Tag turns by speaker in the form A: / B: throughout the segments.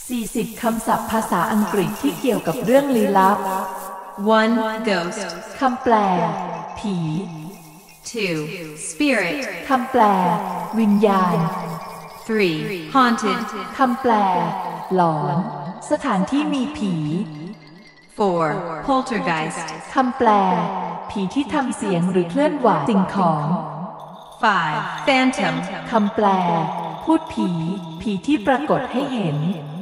A: 40 คำศัพท์ภาษาอังกฤษที่เกี่ยวกับเรื่องลี้ลับ
B: 1. Ghost
A: คำแปล ผี
B: 2. Spirit
A: คำแปล วิญญาณ
B: 3. Haunted
A: คำแปล หลอน สถานที่มีผี
B: 4. Poltergeist
A: คำแปล ผีที่ทำเสียงหรือเคลื่อนไหวสิ่งของ
B: 5. Phantom
A: คำแปล พูดผี ผีที่ปรากฏให้เห็น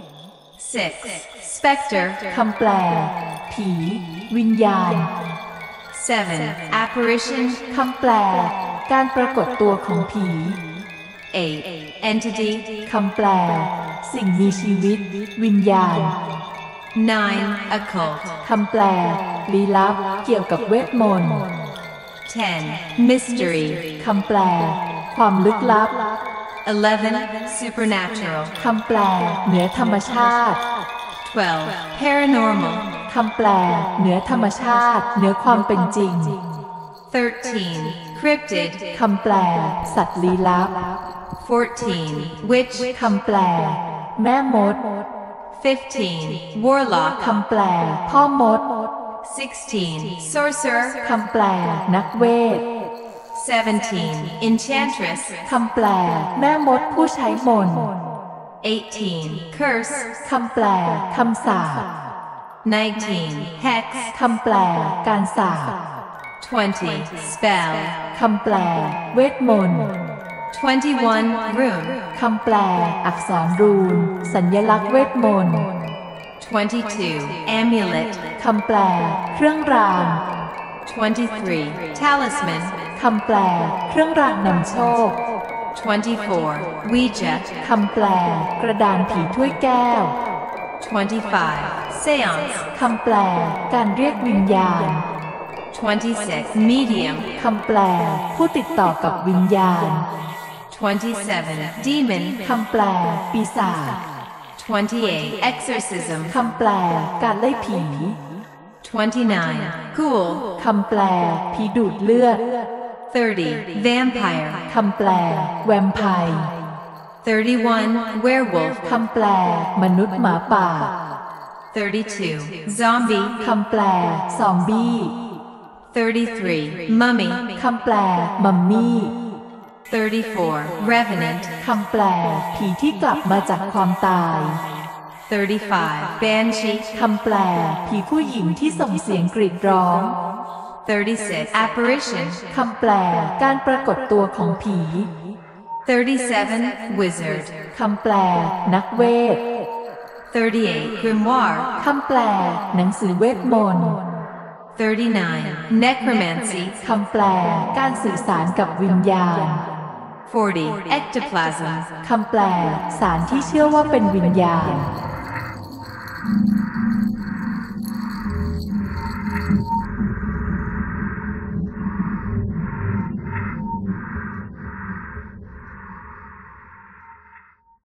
B: 6. Spectre
A: คำแปล ผี วิญญาณ
B: 7. Apparition
A: คำแปล การปรากฏตัวของผี
B: 8. Entity
A: คำแปล สิ่งมีชีวิต วิญญาณ
B: 9. Occult
A: คำแปล ลี้ลับ เกี่ยวกับเวทมนต์
B: 10. Mystery
A: คำแปล ความลึกลับ
B: 11. Supernatural
A: คำแปล เหนือธรรมชาติ
B: 12. Paranormal
A: คำแปล เหนือธรรมชาติ เหนือความเป็นจริง
B: 13. Cryptid
A: คำแปล สัตว์ลี้ลับ
B: 14. Witch
A: คำแปล แม่มด
B: 15. Warlock
A: คำแปล พ่อมด
B: 16. Sorcerer
A: คำแปล นักเวท
B: 17. Enchantress
A: คำแปล แม่มดผู้ใช้มนต์
B: 18. Curse
A: คำแปล คำสาป
B: 19. Hex
A: คำแปล การสาป
B: 20. Spell
A: คำแปล เวทมนต์
B: 21. Rune
A: คำแปล อักษรรูน สัญลักษณ์เวทมนต์
B: 22. Amulet
A: คำแปล เครื่องราง
B: 23. Talisman
A: คำแปล เครื่องรางนำโชค
B: 24. Ouija
A: คำแปล กระดานผีถ้วยแก้ว
B: 25. Seance
A: คำแปล การเรียกวิญญาณ
B: 26. Medium
A: คำแปล ผู้ติดต่อกับวิญญาณ
B: 27. Demon
A: คำแปล ปีศาจ
B: 28. Exorcism
A: คำแปล การไล่ผี
B: 29. Ghoul
A: คำแปล ผีดูดเลือด
B: 30. Vampire
A: คำแปล แวมไพร์
B: 31. Werewolf
A: คำแปล มนุษย์หมาป่า
B: 32. Zombie
A: คำแปล ซอมบี้
B: 33. Mummy
A: คำแปล มัมมี่
B: 34. Revenant
A: คำแปล ผีที่กลับมาจากความตาย
B: 35. Banshee
A: คำแปล ผีผู้หญิงที่ส่งเสียงกรีดร้อง
B: 36. Apparition
A: คำแปล การปรากฏตัวของผี
B: 37. Wizard
A: คำแปล นักเวท
B: 38. Grimoire
A: คำแปล หนังสือเวทมนต์
B: 39. Necromancy
A: คำแปล การสื่อสารกับวิญญาณ
B: 40. Ectoplasm
A: คำแปล สารที่เชื่อว่าเป็นวิญญาณ